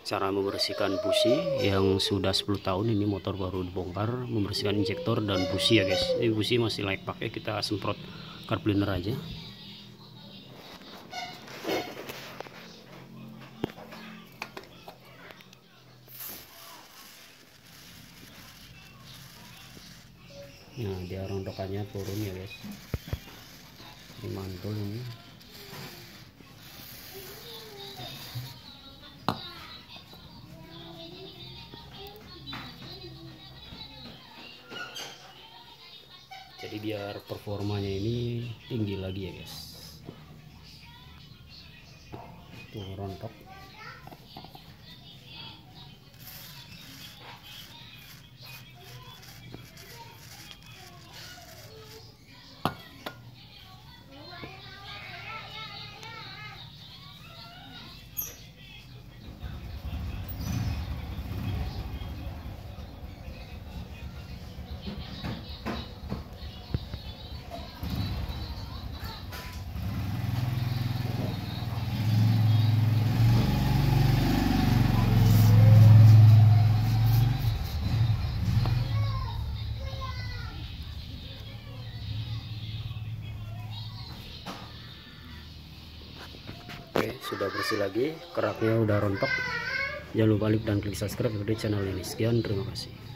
Cara membersihkan busi yang sudah 10 tahun, ini motor baru dibongkar, membersihkan injektor dan busi ya guys. Ini busi masih layak pakai, kita semprot carb cleaner aja. Nah, dia rontokannya turun ya guys. Ini mantul ini. Jadi biar performanya ini tinggi lagi ya guys. Tuh rontok. Oke, sudah bersih lagi, keraknya udah rontok. Jangan lupa like dan klik subscribe di channel ini. Sekian, terima kasih.